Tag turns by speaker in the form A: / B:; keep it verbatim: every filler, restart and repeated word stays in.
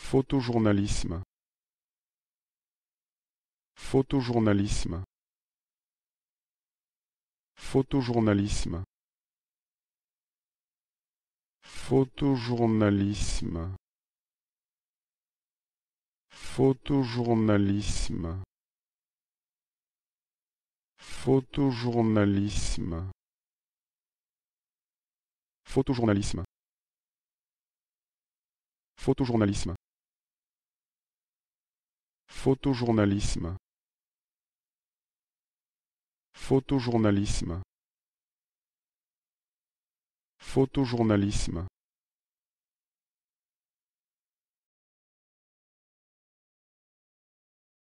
A: photojournalisme, photojournalisme, photojournalisme, photojournalisme, photojournalisme, photojournalisme, photojournalisme, photojournalisme, photojournalisme, photojournalisme, photojournalisme,